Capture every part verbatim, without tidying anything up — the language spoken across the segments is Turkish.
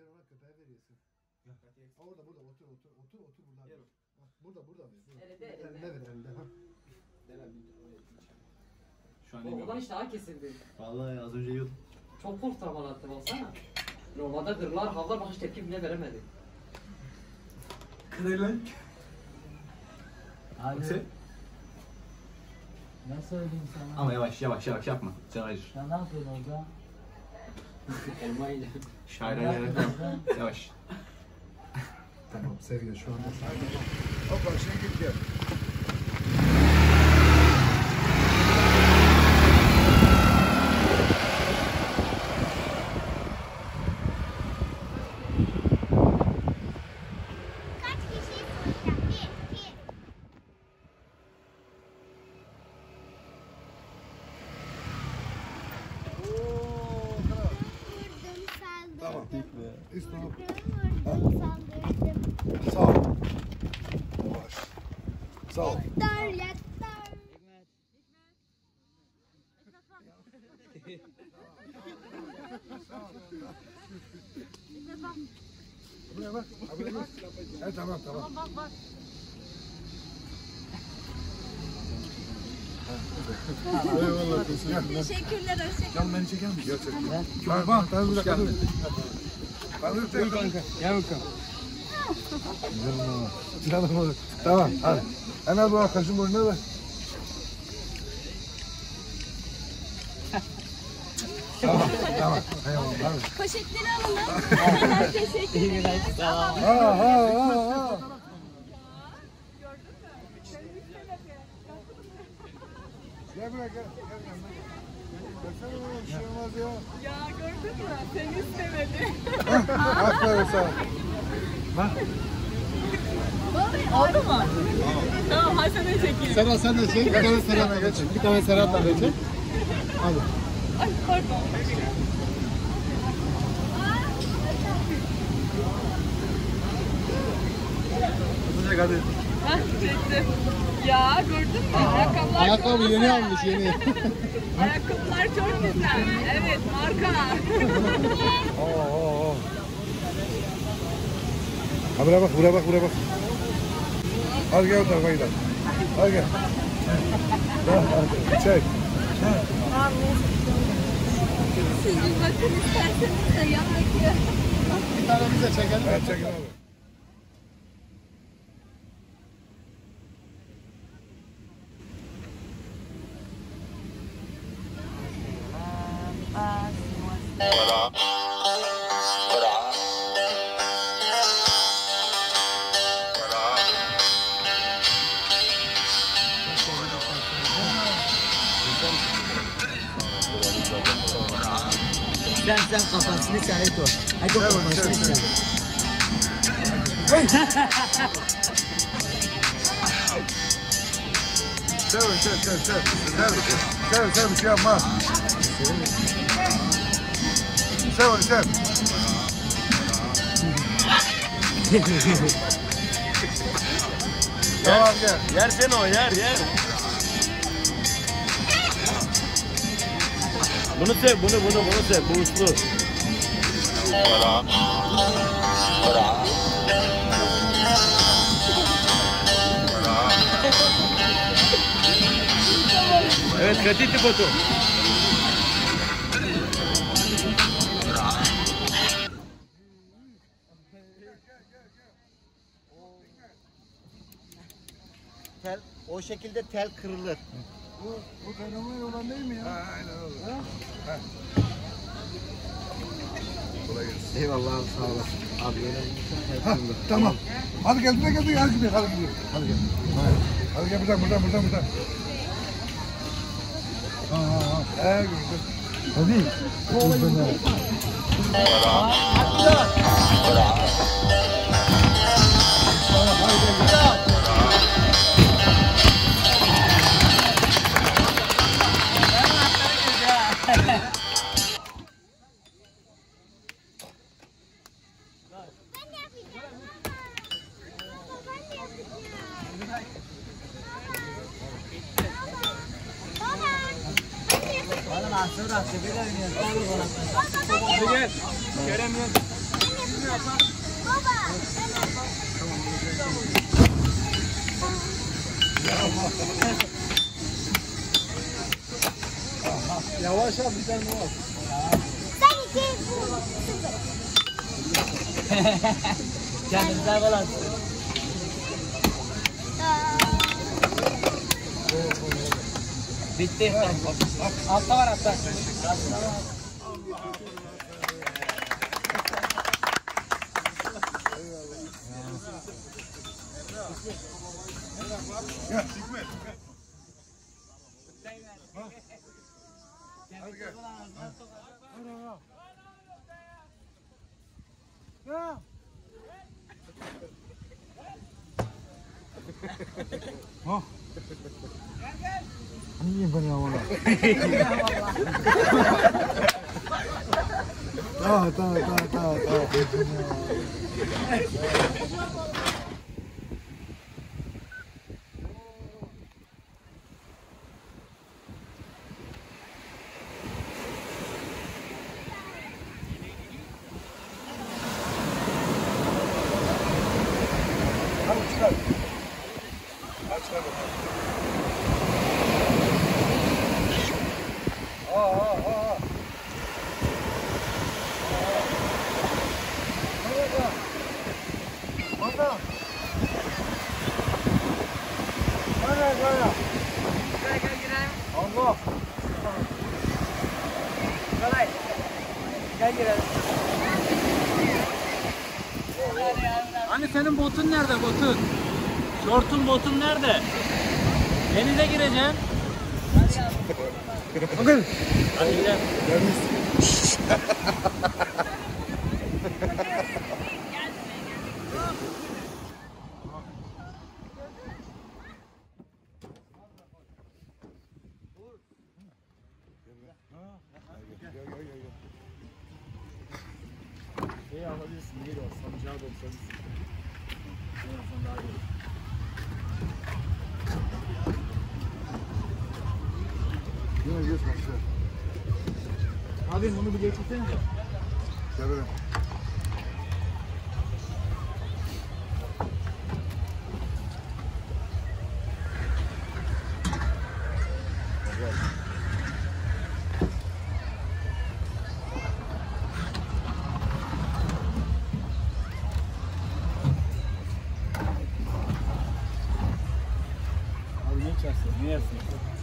ona köpeğe veriyorsun. Orada burada otur otur otur otur burada. Burada burada ver. Elinde elinde ver elinde. Şu an Oğlan iştahı kesildi. Vallahi az önce yiyordum. Çok korktu ama attı baksana. Normalde gırlar havlar bak hiç tepki bile veremedi. Kırılan. Hadi. Ne söyleyeyim sana? Ama yavaş yavaş yavaş yapma. Can acır. Sen ne yapıyorsun orada? Elma yiyeceğim. Şair'e gerek yok. Yavaş. Tamam seviyor şu anda sakin ol. Hoppa şey git gel. Tamam. İstop. Sağ ol. Yavaş. Sağ ol. Buraya bak. Buraya bak. Evet tamam tamam. Tamam bak bak. Eyvallah. Teşekkürler. Can beni çeker misin? Gerçekten. Bak bak. Ben bir dakika dur. Buyur kanka. Gel bakalım. Canım olur. Tamam hadi. Hemen bu arkadaşın boynuna ver. Tamam tamam. Eyvallah. Hadi. Poşetleri alalım. Teşekkürler. Tamam. Ha ha ha ha. Gel buraya gel. Gel yanına gel. Baksana bana bir şey olmaz ya. Ya gördün mü? Seni istemedi. Aferin sana. Bak. Oldu mu? Tamam hadi sen de çekeyim. Serhat sen de çek. Bir tane Serhat'a geç. Bir tane Serhat'a da çek. Hadi. Ay pardon. Çek hadi. Hah çektim. Ya gördün mü? Ayakkabılar Ayakkabı çok yeni güzel. almış yeni. Ayakkabılar çok güzel. Evet marka. Oo oo oo. Ha buraya bak, buraya bak, buraya bak. Hadi gel o tarafa gidelim. Hadi gel. Hadi, çek. Siz bir bakın isterseniz de yanındaki. Bir tane bize çekelim. Evet çekin abi. Sen sen kafasını sen et o. Hadi o kafasını sen. Sev, sev, sev, sev. Sev, sev, sev, bir şey yapma. Sev onu, sev. Tamam gel. Yer sen o yer yer. Bunu sev bunu bunu bunu sev. Bu uslu. Evet katiti foto. Tel, o şekilde tel kırılır. Bu, bu fenomen olan değil mi ya? Ha, aynen öyle. Ha? Ha. Kolay gelsin. Eyvallah abi sağ olasın. Abi Ha, tamam. Hadi gel, buraya gel, hadi gidelim, hadi gidelim. Hadi gel. Hadi, hadi gel buradan, buradan, buradan, buradan. Ha, ha, ha. Ee, gördüm. Hadi. Buradan ha. Tamam, hadi gel, gel. Bana nasıl rahatsız ediyor? Hadi gel. Kerem gel. Yavaş abi bir tane var. Kendinize falan. Bitti. Altta var altta. Gel Hikmet. Hadi gel. Ya. Ha. Niye beni havala? Tamam tamam tamam tamam tamam. Hadi çıkar. Hadi çıkar bakalım. Aa aa aa. Nerede? Bana. Nerede böyle? Gel gel girelim. Allah. Kolay. Gel girelim. Hani senin botun nerede botun? Şortun botun nerede? Denize gireceksin. Bakın. Hadi gidelim. Şeyi alabilirsin. Neydi o? Sancağı doksanız. Yine geç başla. Abi bunu bir geçirsene. Gel böyle. Abi ne içersin? Ne yersin?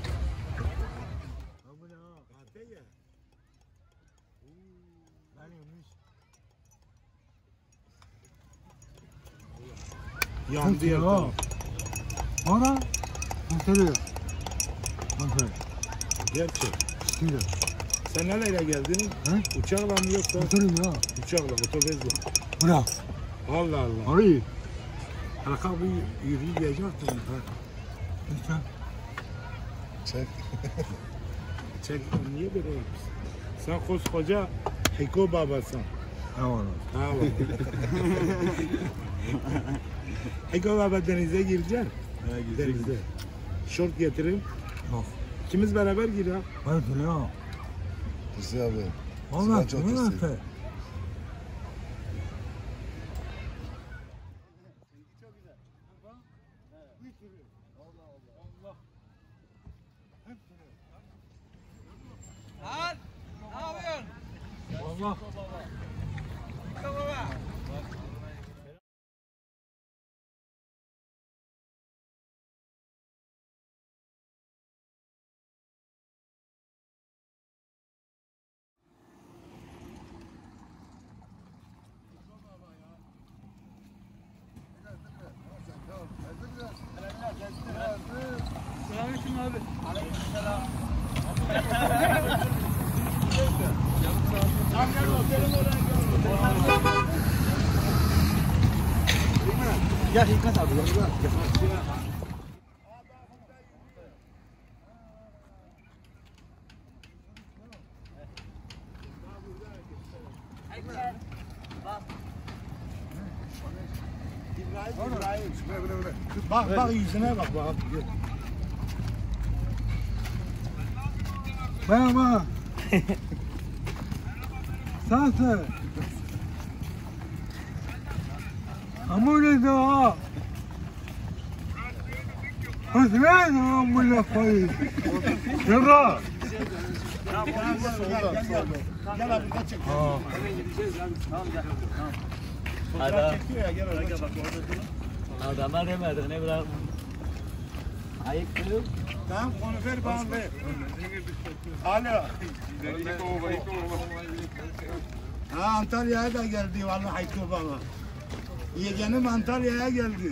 Yandı ya. Bana. Kurtarıyor. Kurtarıyor. Gerçek. Şimdi. Sen neyle geldin? He? Uçakla mı yoksa? Kurtarıyor ya. Uçakla, otobüsle. Bırak. Allah Allah. Arayı. Halka bir yürüyecektin. Ha. Lütfen. Çek. Çek, niye böyle yapıyorsun? Sen koskoca Hiko babasın. Eyvallah. Ha var. Hiko baba denize gireceksin. Denize. Şort getireyim. Yok. İkimiz beraber gir ha. Hayır ya. Hüsnü abi. Vallahi Sıra çok ne istedim. yaptı? Lan ne yapıyorsun? Allah. Baba. Selamünaleyküm abi. Aleykümselam. Gel Hikmet abi. Gel. İbrahim, İbrahim. Böyle böyle böyle. Bak bak yüzüne bak bak. Merhaba. Sensin. Ama öyle de ha. Hadi ne lan bu lafayı? Yürü. Gel abi kaç çek. Hadi. Çekiyor ya gel oraya bak. Adamlar demedi ne bırak. Ayıp kız. Tamam onu ver bana ver. Alo. Ha Antalya'ya da geldi vallahi Hayko baba. Yeğenim Antalya'ya geldi.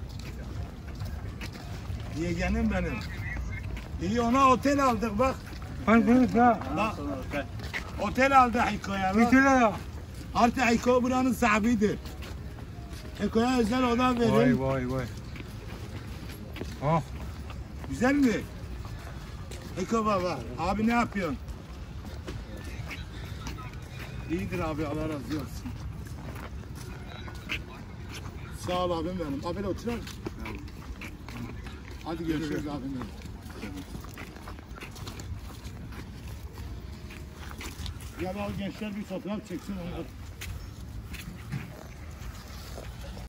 Yeğenim benim. İyi ona otel aldık bak. Hadi ha. Bak. Otel aldı Hayko'ya bak. Gitile ya. Artık Hayko buranın sahibidir. Hayko'ya özel oda verin. Vay vay vay. Ah. Güzel mi? Hayko baba. Abi ne yapıyorsun? İyidir abi Allah razı olsun. Sağ ol abim benim. Abiyle oturalım. Hadi görüşürüz abim benim. Ya bak gençler bir fotoğraf çeksin onu.